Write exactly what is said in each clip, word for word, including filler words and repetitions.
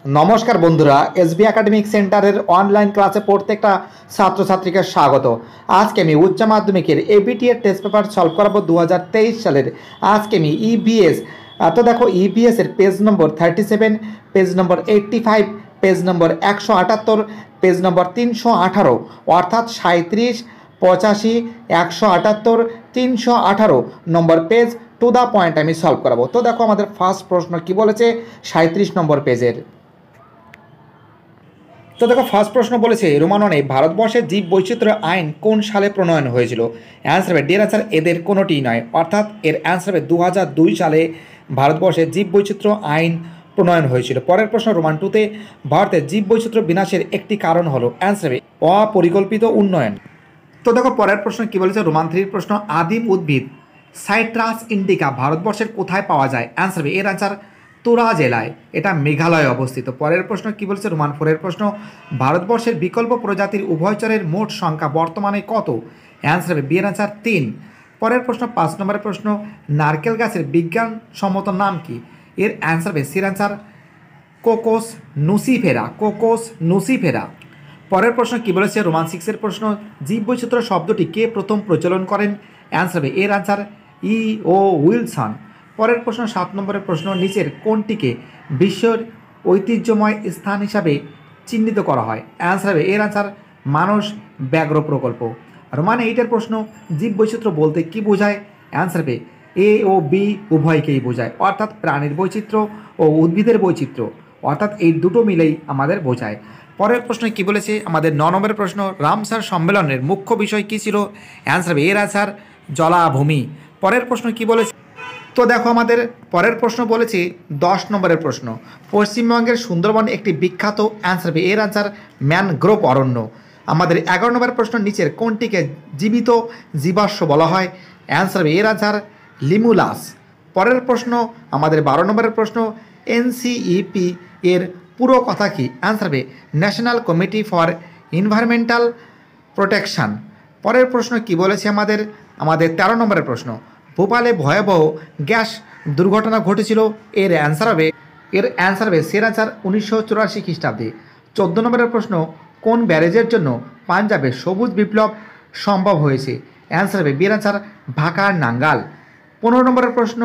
নমস্কার বন্ধুরা, SB academic সেন্টারের অনলাইন ক্লাসে প্রত্যেকটা ছাত্রছাত্রীকে স্বাগত। আজকে আমি উচ্চ মাধ্যমিকের এবিটি এর টেস্ট পেপার সলভ করাবো দু হাজার তেইশ সালের। আজকে আমি ইবিএস, তো দেখো ইবিএস এর page number thirty seven, page number eighty five, page number একশো আটাত্তর, পেজ নম্বর তিনশো আঠারো, অর্থাৎ সাঁত্রিশ, পঁচাশি, একশো আটাত্তর, তিনশো আঠারো নম্বর পেজ টু দ্য পয়েন্ট আমি সলভ করাবো। তো দেখো আমাদের ফার্স্ট প্রশ্ন কি বলেছে সাঁত্রিশ নম্বর পেজের। তো দেখো ফার্স্ট প্রশ্ন বলেছে রোমাননে ভারতবর্ষের জীব বৈচিত্র্য আইন কোন সালে প্রণয়ন হয়েছিল? অ্যান্সার হবে ডের আনসার এদের কোনোটিই নয়, অর্থাৎ এর অ্যান্সার হবে দু হাজার দুই সালে ভারতবর্ষের জীব বৈচিত্র্য আইন প্রণয়ন হয়েছিল। পরের প্রশ্ন রোমান টুতে ভারতের জীব বৈচিত্র্য বিনাশের একটি কারণ হলো অ্যান্সার হবে অপরিকল্পিত উন্নয়ন। তো দেখো পরের প্রশ্ন কি বলেছে রোমান থ্রির প্রশ্ন আদিম উদ্ভিদ সাইট্রাস ইন্ডিকা ভারতবর্ষের কোথায় পাওয়া যায়? অ্যান্সার হবে এর আনসার তুরা জেলায়, এটা মেঘালয়ে অবস্থিত। পরের প্রশ্ন কি বলছে রোমান ফোরের প্রশ্ন ভারতবর্ষের বিকল্প প্রজাতির উভয়চরের মোট সংখ্যা বর্তমানে কত? অ্যান্সার হবে বি এর আনসার তিন। পরের প্রশ্ন পাঁচ নম্বরের প্রশ্ন নারকেল গাছের বিজ্ঞানসম্মত নাম কি? এর অ্যান্সার হবে সির answer Cocos nucifera, Cocos nucifera. পরের প্রশ্ন কি বলেছে রোমান সিক্সের প্রশ্ন জীববৈচিত্র্য শব্দটি কে প্রথম প্রচলন করেন? অ্যান্সার হবে এর আনসার ই ও উইলসন। পরের প্রশ্ন সাত নম্বরের প্রশ্ন নিচের কোনটিকে বিশ্বের ঐতিহ্যময় স্থান হিসাবে চিহ্নিত করা হয়? অ্যান্সার হবে এর আনসার মানস ব্যাঘ্র প্রকল্প। রোমান এইটের প্রশ্ন জীববৈচিত্র্য বলতে কি বোঝায়? অ্যান্সার হবে এ ও বি উভয়কেই বোঝায়, অর্থাৎ প্রাণীর বৈচিত্র্য ও উদ্ভিদের বৈচিত্র্য, অর্থাৎ এই দুটো মিলেই আমাদের বোঝায়। পরের প্রশ্ন কি বলেছে আমাদের ন নম্বরের প্রশ্ন রামসার সম্মেলনের মুখ্য বিষয় কী ছিল? অ্যান্সার হবে এর আনসার জলাভূমি। পরের প্রশ্ন কি বলেছে তো দেখো আমাদের পরের প্রশ্ন বলেছে দশ নম্বরের প্রশ্ন পশ্চিমবঙ্গের সুন্দরবন একটি বিখ্যাত, অ্যান্সার হবে এর আনসার ম্যানগ্রোভ অরণ্য। আমাদের এগারো নম্বরের প্রশ্ন নিচের কোনটিকে জীবিত জীবাশ্ম বলা হয়? অ্যান্সার হবে এর আনসার লিমুলাস। পরের প্রশ্ন আমাদের বারো নম্বরের প্রশ্ন এনসিইপি এর পুরো কথা কি? অ্যান্সার হবে National Committee for Environmental Protection. পরের প্রশ্ন কি বলেছে আমাদের আমাদের তেরো নম্বরের প্রশ্ন ভোপালে ভয়াবহ গ্যাস দুর্ঘটনা ঘটেছিল, এর অ্যান্সার হবে এর অ্যান্সার হবে সের আনসার উনিশশো চুরাশি খ্রিস্টাব্দে। চোদ্দো নম্বরের প্রশ্ন কোন ব্যারেজের জন্য পাঞ্জাবে সবুজ বিপ্লব সম্ভব হয়েছে? অ্যান্সার হবে বিয়ের আনসার ভাকার নাঙ্গাল। পনেরো নম্বরের প্রশ্ন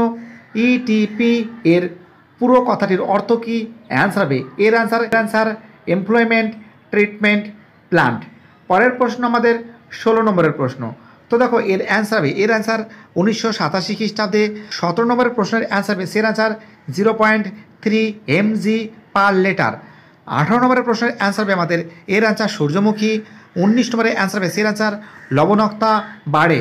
ইটিপি এর পুরো কথাটির অর্থ কী? অ্যান্সার হবে এর answer answer employment treatment plant. পরের প্রশ্ন আমাদের ষোলো নম্বরের প্রশ্ন তো দেখো এর অ্যান্সার হবে এর অ্যান্সার উনিশশো সাতাশি খ্রিস্টাব্দে। সতেরো নম্বরের প্রশ্নের অ্যান্সার হবে সের answer zero point three M G per litre. আঠারো নম্বরের প্রশ্নের অ্যান্সার হবে আমাদের এর অ্যান্সার সূর্যমুখী। উনিশ নম্বরের অ্যান্সার হবে সের অ্যান্সার লবণাক্ততা বাড়ে।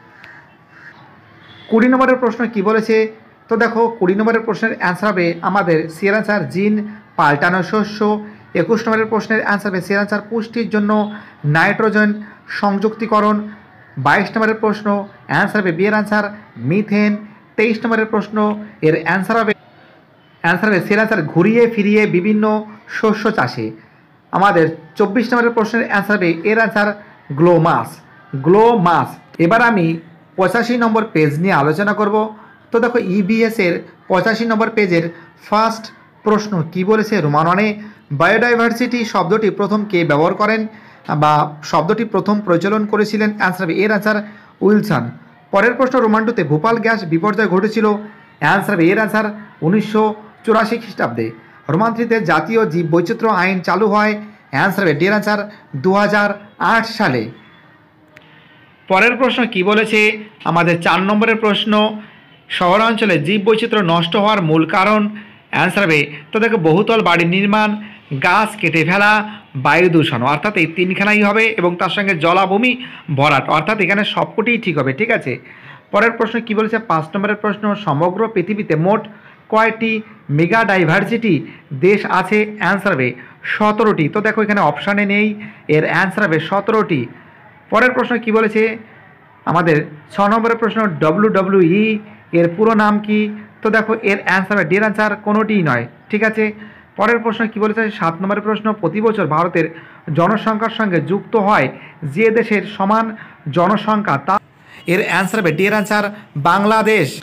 কুড়ি নম্বরের প্রশ্ন কি বলেছে তো দেখো কুড়ি নম্বরের প্রশ্নের অ্যান্সার হবে আমাদের সের অ্যান্সার জিন পাল্টানো শস্য। একুশ নম্বরের প্রশ্নের অ্যান্সার হবে সের অ্যান্সার পুষ্টির জন্য নাইট্রোজেন সংযুক্তিকরণ। বাইশ নম্বরের প্রশ্ন অ্যান্সার হবে বিয়ের অ্যান্সার মিথেন। তেইশ নম্বরের প্রশ্ন এর অ্যান্সার হবে অ্যান্সার হবে সের অ্যান্সার ঘুরিয়ে ফিরিয়ে বিভিন্ন শস্য চাষে। আমাদের চব্বিশ নম্বরের প্রশ্নের অ্যান্সার হবে এর অ্যান্সার গ্লোমাস, গ্লোমাস। এবার আমি পঁচাশি নম্বর পেজ নিয়ে আলোচনা করব। তো দেখো ইবিএস এর পঁচাশি নম্বর পেজের ফার্স্ট প্রশ্ন কি বলেছে রোমাননে বায়োডাইভার্সিটি শব্দটি প্রথম কে ব্যবহার করেন বা শব্দটি প্রথম প্রচলন করেছিলেন? অ্যান্সার হবে এর অ্যান্সার উইলসন। পরের প্রশ্ন রোমান টুতে ভোপাল গ্যাস বিপর্যয় ঘটেছিল, অ্যান্সার হবে এর অ্যান্সার উনিশশো চুরাশি খ্রিস্টাব্দে। রোমান থ্রিতে জাতীয় জীব বৈচিত্র্য আইন চালু হয়, অ্যান্সার হবে ডের অ্যান্সার দু হাজার আট সালে। পরের প্রশ্ন কি বলেছে আমাদের চার নম্বরের প্রশ্ন শহরাঞ্চলে জীব বৈচিত্র্য নষ্ট হওয়ার মূল কারণ? অ্যান্সার হবে তো দেখো বহুতল বাড়ি নির্মাণ, গাছ কেটে ফেলা, বায়ু দূষণ, অর্থাৎ এই তিনখানাই হবে এবং তার সঙ্গে জলাভূমি ভরাট, অর্থাৎ এখানে সবকটিই ঠিক হবে। ঠিক আছে। পরের প্রশ্ন কি বলেছে পাঁচ নম্বরের প্রশ্ন সমগ্র পৃথিবীতে মোট কয়টি মেগা ডাইভার্সিটি দেশ আছে? অ্যান্সার হবে সতেরোটি। তো দেখো এখানে অপশানে নেই, এর অ্যান্সার হবে সতেরোটি। পরের প্রশ্ন কি বলেছে আমাদের ছ নম্বরের প্রশ্ন ডব্লিউ ডব্লিউ ই এর পুরো নাম কি? তো দেখো এর অ্যান্সার হবে ডের অ্যান্সার কোনোটিই নয়। ঠিক আছে। পরের প্রশ্ন কি বলেছে সাত নম্বরের প্রশ্ন প্রতি বছর ভারতের জনসংখ্যার সঙ্গে যুক্ত হয় যে দেশের সমান জনসংখ্যা তা? এর অ্যান্সার হবে ডের অ্যান্সার বাংলাদেশ।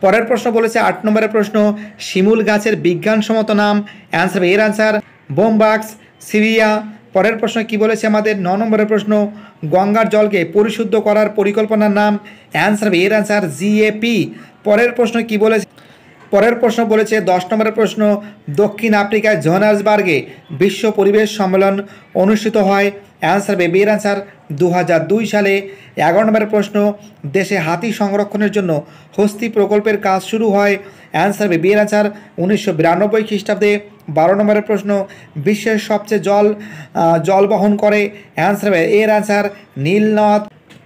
পরের প্রশ্ন বলেছে আট নম্বরের প্রশ্ন, শিমুল গাছের বিজ্ঞানসম্মত নাম। অ্যান্সার এর অ্যান্সার বোমবাক্স সিভিয়া। পরের প্রশ্ন কি বলেছে আমাদের ন নম্বরের প্রশ্ন, গঙ্গার জলকে পরিশুদ্ধ করার পরিকল্পনার নাম। অ্যান্সার এর অ্যান্সার জিএপি। পরের প্রশ্ন কি বলেছে পরের প্রশ্ন বলেছে দশ নম্বরের প্রশ্ন, দক্ষিণ আফ্রিকায় জোহান্সবার্গে বিশ্ব পরিবেশ সম্মেলন অনুষ্ঠিত হয়। অ্যান্সার বি এর অ্যান্সার দু হাজার দুই সালে। এগারো নম্বরের প্রশ্ন, দেশে হাতি সংরক্ষণের জন্য হস্তি প্রকল্পের কাজ শুরু হয়। অ্যান্সার বি এর অ্যান্সার উনিশশো বিরানব্বই খ্রিস্টাব্দে। বারো নম্বরের প্রশ্ন, বিশ্বের সবচেয়ে জল জল বহন করে। অ্যান্সার এর অ্যান্সার নীলনদ।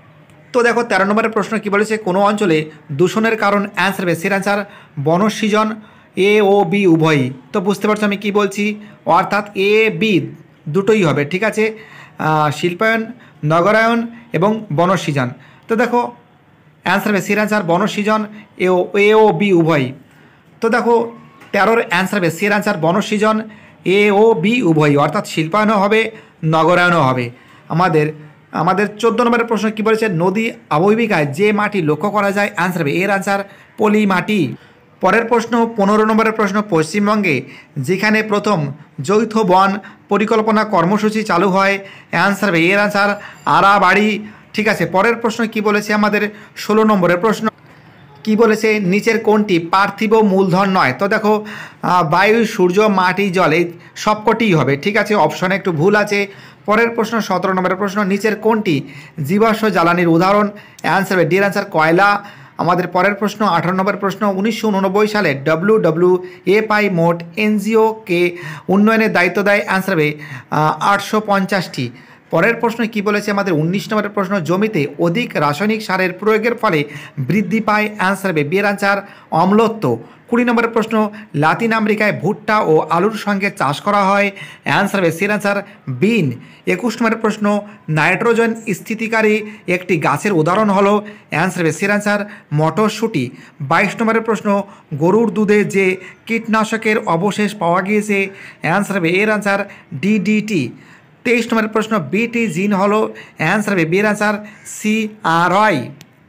তো দেখো তেরো নম্বরের প্রশ্ন কি বলেছে, কোনো অঞ্চলে দূষণের কারণ। অ্যান্সার বেসির অ্যান্সার বনসৃজন। এ ও বি উভয়ই। তো বুঝতে পারছো আমি কি বলছি, অর্থাৎ এ বি দুটোই হবে, ঠিক আছে, শিল্পায়ন, নগরায়ন এবং বনসৃজন। তো দেখো অ্যান্সার বেসির অ্যান্সার বনসৃজন, এ ও এ ও বি উভয়ই। তো দেখো তেরোর অ্যান্সার বেসির অ্যান্সার বনসৃজন, এ ও বি উভয়ই, অর্থাৎ শিল্পায়নও হবে, নগরায়নও হবে। আমাদের আমাদের চোদ্দো নম্বরের প্রশ্ন কী বলেছে, নদী অববাহিকায় যে মাটি লক্ষ্য করা যায়। অ্যান্সার হবে এর অ্যান্সার পলি মাটি। পরের প্রশ্ন পনেরো নম্বরের প্রশ্ন, পশ্চিমবঙ্গে যেখানে প্রথম যৌথ বন পরিকল্পনা কর্মসূচি চালু হয়। অ্যান্সার হবে এর অ্যান্সার আরাবাড়ি। ঠিক আছে, পরের প্রশ্ন কি বলেছে আমাদের ষোলো নম্বরের প্রশ্ন, কি বলেছে, নিচের কোনটি পার্থিব মূলধন নয়। তো দেখো বায়ু, সূর্য, মাটি, জল এই সবকটিই হবে, ঠিক আছে, অপশনে একটু ভুল আছে। পরের প্রশ্ন সতেরো নম্বরের প্রশ্ন, নিচের কোনটি জীবাশ্ম জ্বালানির উদাহরণ। অ্যান্সার হবে ডি এর অ্যান্সার কয়লা। আমাদের পরের প্রশ্ন আঠারো নম্বর প্রশ্ন, উনিশশো উননব্বই সালে ডব্লিউ ডব্লিউ এফ আই মোট এনজিওকে উন্নয়নের দায়িত্ব দেয়। অ্যান্সার হবে আটশো পঞ্চাশটি। পরের প্রশ্ন কি বলেছে আমাদের উনিশ নম্বরের প্রশ্ন, জমিতে অধিক রাসায়নিক সারের প্রয়োগের ফলে বৃদ্ধি পায়। অ্যান্সার হবে বি এর অ্যান্সার অম্লত্ব। কুড়ি নম্বরের প্রশ্ন, লাতিন আমেরিকায় ভুট্টা ও আলুর সঙ্গে চাষ করা হয়। অ্যান্সার হবে সির অ্যান্সার বিন। একুশ নম্বরের প্রশ্ন, নাইট্রোজেন স্থিতিকারী একটি গাছের উদাহরণ হলো। অ্যান্সার হবে সির অ্যান্সার মটরশুঁটি। বাইশ নম্বরের প্রশ্ন, গরুর দুধে যে কীটনাশকের অবশেষ পাওয়া গিয়েছে। অ্যান্সার হবে এর অ্যান্সার ডিডিটি। তেইশ নম্বরের প্রশ্ন, বিটি জিন হলো। অ্যান্সার হবে বি এর অ্যান্সার সি আর ওয়াই।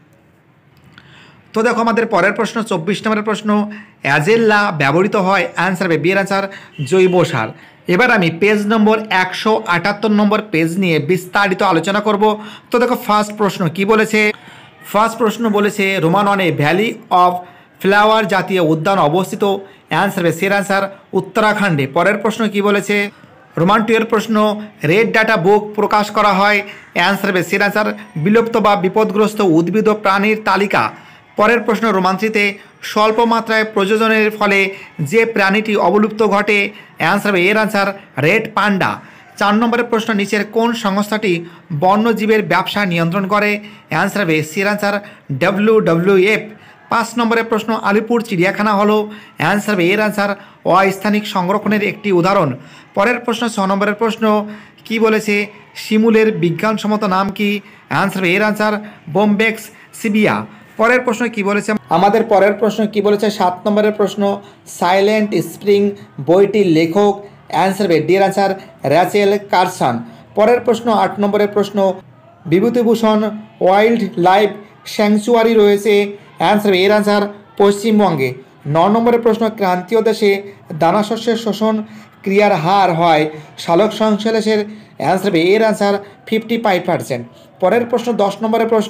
তো দেখো আমাদের পরের প্রশ্ন চব্বিশ নম্বরের প্রশ্ন, অ্যাজেল্লা ব্যবহৃত হয়। অ্যান্সার হবে বি এর অ্যান্সার জৈব সার। এবার আমি পেজ নম্বর একশো আটাত্তর নম্বর পেজ নিয়ে বিস্তারিত আলোচনা করব। তো দেখো ফার্স্ট প্রশ্ন কি বলেছে, ফার্স্ট প্রশ্ন বলেছে রোমাননে ভ্যালি অফ ফ্লাওয়ার জাতীয় উদ্যান অবস্থিত। অ্যান্সার হবে সির অ্যান্সার উত্তরাখণ্ডে। পরের প্রশ্ন কি বলেছে, রোমান টু এর প্রশ্ন, রেড ডাটা বুক প্রকাশ করা হয়। অ্যান্সার হবে সির অ্যান্সার বিলুপ্ত বা বিপদগ্রস্ত উদ্ভিদ ও প্রাণীর তালিকা। পরের প্রশ্ন, রোমান থ্রিতে স্বল্প মাত্রায় প্রযোজনের ফলে যে প্রাণীটি অবলুপ্ত ঘটে। অ্যান্সার হবে এর অ্যান্সার রেড পান্ডা। চার নম্বরের প্রশ্ন, নিচের কোন সংস্থাটি বন্যজীবের ব্যবসা নিয়ন্ত্রণ করে। অ্যান্সার হবে সির অ্যান্সার ডব্লিউ ডব্লিউ এফ। পাঁচ নম্বরের প্রশ্ন, আলিপুর চিড়িয়াখানা হলো। অ্যান্সার হবে এর অ্যান্সার অস্থানিক সংরক্ষণের একটি উদাহরণ। পরের প্রশ্ন ছ নম্বরের প্রশ্ন কি বলেছে, শিমুলের বিজ্ঞানসম্মত নাম কি। অ্যান্সার হবে এর অ্যান্সার বোমবেক্স সিভিয়া। পরের প্রশ্ন কি বলেছে আমাদের পরের প্রশ্ন কি বলেছে সাত নম্বরের প্রশ্ন, সাইলেন্ট স্প্রিং বইটির লেখক। অ্যান্সার হবে ডি এর অ্যান্সার র্যাচেল কারসন। পরের প্রশ্ন আট নম্বরের প্রশ্ন, বিভূতিভূষণ ওয়াইল্ড লাইফ স্যাংচুয়ারি রয়েছে। অ্যান্সার হবে এর অ্যান্সার পশ্চিমবঙ্গে। ন নম্বরের প্রশ্ন, ক্রান্তীয় দেশে দানাশস্যের শোষণ ক্রিয়ার হার হয় সালোক সংশ্লেষের। অ্যান্সার হবে এর অ্যান্সার ফিফটি ফাইভ পার্সেন্ট। পরের প্রশ্ন দশ নম্বরের প্রশ্ন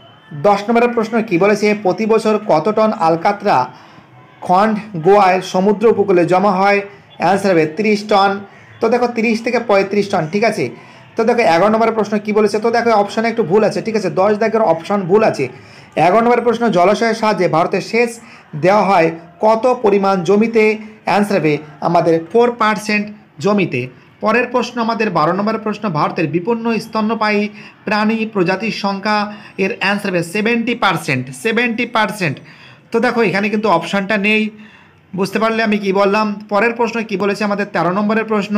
দশ নম্বরের প্রশ্ন কি বলেছে, প্রতি বছর কত টন আলকাতরা খন্ড গোয়ায় সমুদ্র উপকূলে জমা হয়। অ্যান্সার হবে তিরিশ টন। তো দেখো তিরিশ থেকে পঁয়ত্রিশ টন, ঠিক আছে। তো দেখো এগারো নম্বরের প্রশ্ন কি বলেছে, তো দেখো অপশানে একটু ভুল আছে, ঠিক আছে, দশ দাগের অপশান ভুল আছে। এগারো নম্বরের প্রশ্ন, জলাশয়ের সাহায্যে ভারতের সেচ দেওয়া হয় কত পরিমাণ জমিতে। অ্যান্সার হবে আমাদের ফোর পার্সেন্ট জমিতে। পরের প্রশ্ন আমাদের বারো নম্বরের প্রশ্ন, ভারতের বিপন্ন স্তন্যপায়ী প্রাণী প্রজাতির সংখ্যা। এর অ্যান্সার হবে সেভেন্টি পার্সেন্ট সেভেন্টি পার্সেন্ট। তো দেখো এখানে কিন্তু অপশানটা নেই, বুঝতে পারলে আমি কি বললাম। পরের প্রশ্ন কি বলেছে আমাদের তেরো নম্বরের প্রশ্ন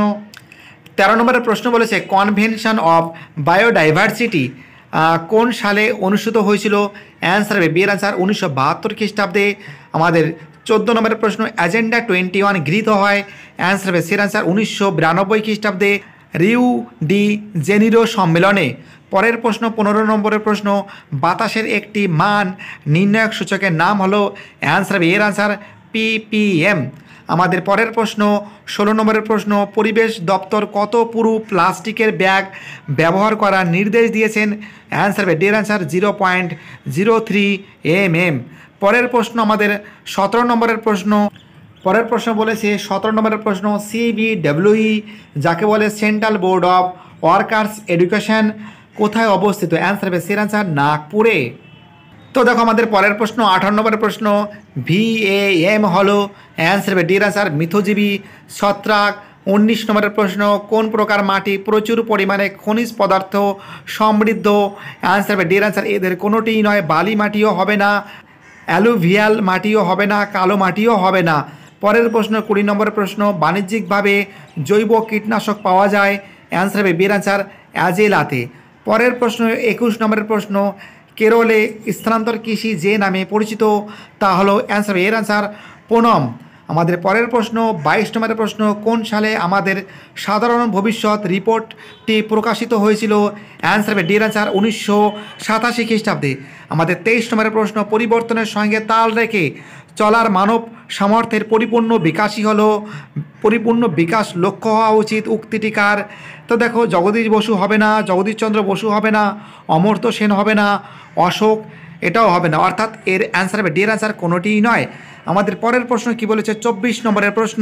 তেরো নম্বরের প্রশ্ন বলেছে, কনভেনশন অফ বায়োডাইভার্সিটি কোন সালে অনুষ্ঠিত হয়েছিল। অ্যান্সার হবে বি এর অ্যান্সার উনিশশো বাহাত্তর খ্রিস্টাব্দে। আমাদের চোদ্দো নম্বরের প্রশ্ন, এজেন্ডা টোয়েন্টি ওয়ান গৃহীত হয়। অ্যান্সার হবে সির অ্যান্সার উনিশশো বিরানব্বই খ্রিস্টাব্দে। রিউ ডি জেনিরো সম্মেলনে। পরের প্রশ্ন পনেরো নম্বরের প্রশ্ন, বাতাসের একটি মান নির্ণায়ক সূচকের নাম হলো, অ্যান্সার হবে এর আনসার পিপিএম। আমাদের পরের প্রশ্ন ষোলো নম্বরের প্রশ্ন, পরিবেশ দপ্তর কত পুরু প্লাস্টিকের ব্যাগ ব্যবহার করার নির্দেশ দিয়েছেন, অ্যান্সার হবে ডের answer zero point zero three M M. পরের প্রশ্ন আমাদের সতেরো নম্বরের প্রশ্ন, পরের প্রশ্ন বলেছে সতেরো নম্বরের প্রশ্ন, সিবিডব্লিউই যাকে বলে Central Board of Workers Education কোথায় অবস্থিত, অ্যান্সার হবে সের আনসার নাগপুরে। তো দেখো আমাদের পরের প্রশ্ন আঠারো নম্বরের প্রশ্ন, ভিএএম হলো, অ্যান্সার হবে ডির আনসার মিথজীবী ছত্রাক। উনিশ নম্বরের প্রশ্ন, কোন প্রকার মাটি প্রচুর পরিমাণে খনিজ পদার্থ সমৃদ্ধ, অ্যান্সার হবে ডির আনসার এদের কোনোটিই নয়, বালি মাটিও হবে না, অ্যালুভিয়াল মাটিও হবে না, কালো মাটিও হবে না। পরের প্রশ্ন কুড়ি নম্বরের প্রশ্ন, বাণিজ্যিকভাবে জৈব কীটনাশক পাওয়া যায়, অ্যান্সার হবে বির আনসার অ্যাজেলাতে। পরের প্রশ্ন একুশ নম্বরের প্রশ্ন, কেরলে স্থানান্তর কৃষি যে নামে পরিচিত তা হলো, অ্যান্সার এর আনসার পুনম। আমাদের পরের প্রশ্ন বাইশ নম্বরের প্রশ্ন, কোন সালে আমাদের সাধারণ ভবিষ্যৎ রিপোর্টটি প্রকাশিত হয়েছিল, অ্যান্সার হবে ডির আনসার উনিশশো সাতাশি খ্রিস্টাব্দে। আমাদের তেইশ নম্বরের প্রশ্ন, পরিবর্তনের সঙ্গে তাল রেখে চলার মানব সামর্থ্যের পরিপূর্ণ বিকাশই হলো, পরিপূর্ণ বিকাশ লক্ষ্য হওয়া উচিত উক্তিটি কার। তো দেখো জগদীশ বসু হবে না, জগদীশচন্দ্র বসু হবে না, অমর্ত্য সেন হবে না, অশোক এটাও হবে না, অর্থাৎ এর অ্যান্সার হবে ডির আনসার কোনোটিই নয়। আমাদের পরের প্রশ্ন কি বলেছে চব্বিশ নম্বরের প্রশ্ন,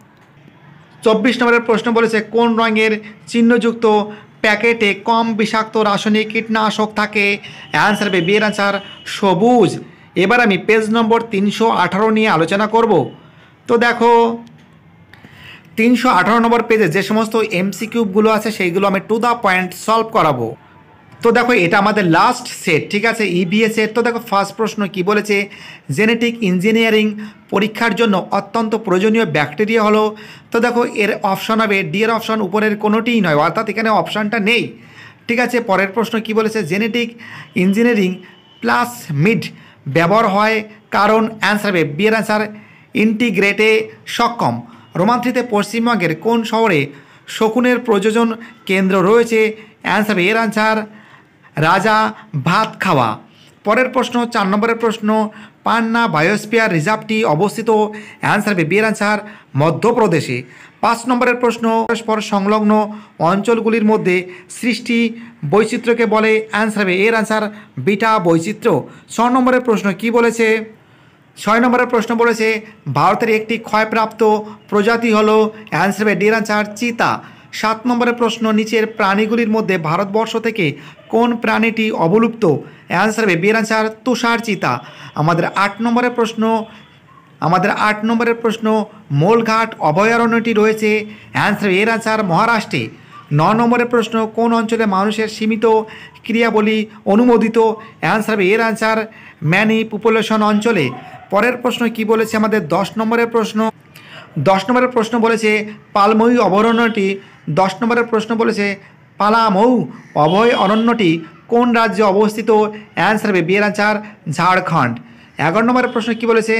চব্বিশ নম্বরের প্রশ্ন বলেছে কোন রঙের চিহ্নযুক্ত প্যাকেটে কম বিষাক্ত রাসায়নিক কীটনাশক থাকে, অ্যান্সার হবে বি এর আনসার সবুজ। এবার আমি পেজ নম্বর তিনশো আঠারো নিয়ে আলোচনা করব। তো দেখো তিনশো আঠারো নম্বর পেজে যে সমস্ত এমসিকিউবগুলো আছে সেইগুলো আমি টু দ্য পয়েন্ট সলভ করাবো। তো দেখো এটা আমাদের লাস্ট সেট, ঠিক আছে, ইবিএ সেট। তো দেখো ফার্স্ট প্রশ্ন কি বলেছে, জেনেটিক ইঞ্জিনিয়ারিং পরীক্ষার জন্য অত্যন্ত প্রয়োজনীয় ব্যাকটেরিয়া হলো, তো দেখো এর অপশন হবে ডি এর অপশন উপরের কোনোটিই নয়, অর্থাৎ এখানে অপশানটা নেই, ঠিক আছে। পরের প্রশ্ন কি বলেছে, জেনেটিক ইঞ্জিনিয়ারিং প্লাসমিড ব্যবহার হয় কারণ, অ্যান্সার হবে বি এর অ্যান্সার ইন্টিগ্রেটে সক্ষম। রোমান্থিতে পশ্চিমবঙ্গের কোন শহরে শকুনের প্রযোজন কেন্দ্র রয়েছে, অ্যান্সার হবে এর অ্যান্সার রাজা ভাত খাওয়া। পরের প্রশ্ন চার নম্বরের প্রশ্ন, পান্না বায়োস্ফিয়ার রিজার্ভটি অবস্থিত, অ্যান্সার হবে বি এর অ্যান্সার মধ্যপ্রদেশে। পাঁচ নম্বরের প্রশ্ন, পরস্পর সংলগ্ন অঞ্চলগুলির মধ্যে সৃষ্টি বৈচিত্র্যকে বলে, অ্যান্সার হবে এর অ্যান্সার বিটা বৈচিত্র্য। ছয় নম্বরের প্রশ্ন কি বলেছে, ছয় নম্বরের প্রশ্ন বলেছে ভারতের একটি ক্ষয়প্রাপ্ত প্রজাতি হলো, অ্যান্সার হবে ডি এর অ্যান্সার চিতা। সাত নম্বরের প্রশ্ন, নিচের প্রাণীগুলির মধ্যে ভারতবর্ষ থেকে কোন প্রাণীটি অবলুপ্ত, অ্যান্সার হবে বি এর অ্যান্সার তুষার চিতা। আমাদের আট নম্বরের প্রশ্ন, আমাদের আট নম্বরের প্রশ্ন, মোলঘাট অভয়ারণ্যটি রয়েছে, অ্যান্সার এর অ্যান্সার মহারাষ্ট্রে। ন নম্বরের প্রশ্ন, কোন অঞ্চলে মানুষের সীমিত ক্রিয়াবলী অনুমোদিত, অ্যান্সার হবে এর অ্যান্সার ম্যানি পপুলেশন অঞ্চলে। পরের প্রশ্ন কি বলেছে আমাদের দশ নম্বরের প্রশ্ন, দশ নম্বরের প্রশ্ন বলেছে পালমৌ অভয়ারণ্যটি, দশ নম্বরের প্রশ্ন বলেছে পালামৌ অভয় অরণ্যটি কোন রাজ্যে অবস্থিত, অ্যান্সার হবে বি এর অ্যান্সার ঝাড়খণ্ড। এগারো নম্বরের প্রশ্ন কি বলেছে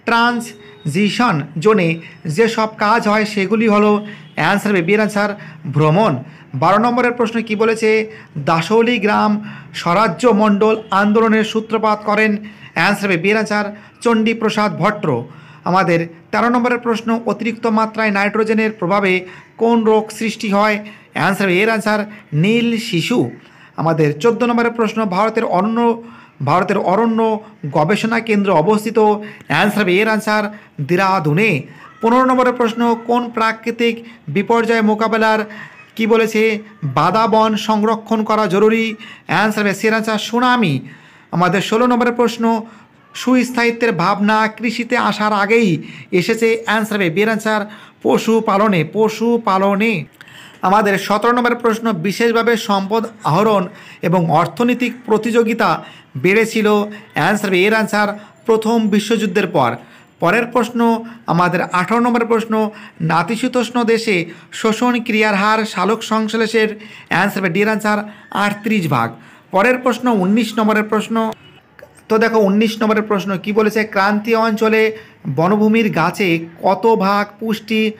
ট্রানজিশন জোনে যেসব কাজ হয় সেগুলি হলো, অ্যান্সার হবে বি এর অ্যান্সার ভ্রমণ। বারো নম্বরের প্রশ্ন কি বলেছে দাসৌলি গ্রাম স্বরাজ্য মণ্ডল আন্দোলনের সূত্রপাত করেন, অ্যান্সার হবে বি এর অ্যান্সার চণ্ডীপ্রসাদ ভট্ট। আমাদের তেরো নম্বরের প্রশ্ন, অতিরিক্ত মাত্রায় নাইট্রোজেনের প্রভাবে কোন রোগ সৃষ্টি হয়, অ্যান্সার এর অ্যান্সার নীল শিশু। আমাদের চোদ্দ নম্বরের প্রশ্ন, ভারতের অরণ্য ভারতের অরণ্য গবেষণা কেন্দ্র অবস্থিত, অ্যান্সার এর অ্যান্সার দেরাদুনে। পনেরো নম্বরের প্রশ্ন, কোন প্রাকৃতিক বিপর্যয় মোকাবেলার কি বলেছে বাদা বন সংরক্ষণ করা জরুরি, অ্যান্সার এর অ্যান্সার সুনামি। আমাদের ষোলো নম্বরের প্রশ্ন, সুস্থায়িত্বের ভাবনা কৃষিতে আসার আগেই এসেছে, অ্যান্সার হবে বি এর অ্যান্সার পশুপালনে পশুপালনে। আমাদের সতেরো নম্বরের প্রশ্ন, বিশেষভাবে সম্পদ আহরণ এবং অর্থনৈতিক প্রতিযোগিতা বেড়েছিল, অ্যান্সার হবে এর অ্যান্সার প্রথম বিশ্বযুদ্ধের পর। পরের প্রশ্ন আমাদের আঠারো নম্বরের প্রশ্ন, নাতিশীতোষ্ণ দেশে শোষণ ক্রিয়ার হার সালোক সংশ্লেষের, অ্যান্সার হবে ডি এর অ্যান্সার আটত্রিশ ভাগ। পরের প্রশ্ন উনিশ নম্বরের প্রশ্ন, তো দেখো উনিশ নম্বরের প্রশ্ন কি বলেছে ক্রান্তীয় অঞ্চলে বনভূমির গাছে কত ভাগ পুষ্টি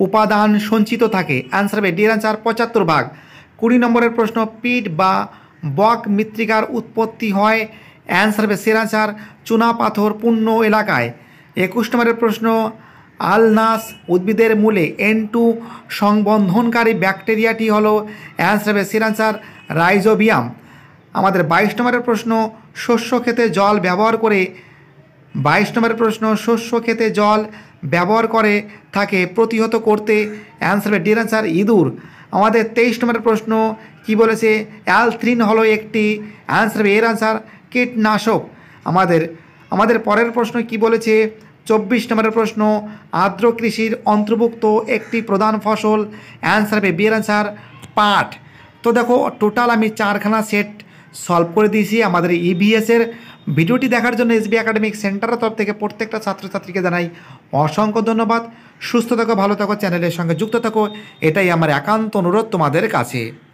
উপাদান সঞ্চিত থাকে? অ্যান্সার হবে ডি এর অ্যান্সার পঁচাত্তর ভাগ। কুড়ি নম্বরের প্রশ্ন, পিট বা বক মৃত্তিকার উৎপত্তি হয়? অ্যান্সার হবে সের অ্যান্সার চুনা পাথর পূর্ণ এলাকায়। একুশ নম্বরের প্রশ্ন, আলনাস উদ্ভিদের মূলে এন টু সংবন্ধনকারী ব্যাকটেরিয়াটি হলো? অ্যান্সার হবে সের অ্যান্সার রাইজোবিয়াম। আমাদের বাইশ নম্বরের প্রশ্ন, শস্য ক্ষেতে জল ব্যবহার করে বাইশ নম্বরের প্রশ্ন শস্য ক্ষেতে জল ব্যবহার করে থাকে প্রতিহত করতে? অ্যান্সার হবে ডি এর অ্যান্সার ইঁদুর। আমাদের তেইশ নম্বরের প্রশ্ন কি বলেছে? অ্যালথ্রিন হলো একটি, অ্যান্সার হবে এর অ্যান্সার কীটনাশক। আমাদের আমাদের পরের প্রশ্ন কি বলেছে? চব্বিশ নম্বরের প্রশ্ন, আর্দ্র কৃষির অন্তর্ভুক্ত একটি প্রধান ফসল? অ্যান্সার হবে বি এর অ্যান্সার পাট। তো দেখো টোটাল আমি চারখানা সেট সলভ করে দিয়েছি আমাদের ইভিএসের। ভিডিওটি দেখার জন্য এসবি একাডেমিক সেন্টারের তরফ থেকে প্রত্যেকটা ছাত্রছাত্রীকে জানাই অসংখ্য ধন্যবাদ। সুস্থ থাকো, ভালো থাকো, চ্যানেলের সঙ্গে যুক্ত থাকো, এটাই আমার একান্ত অনুরোধ তোমাদের কাছে।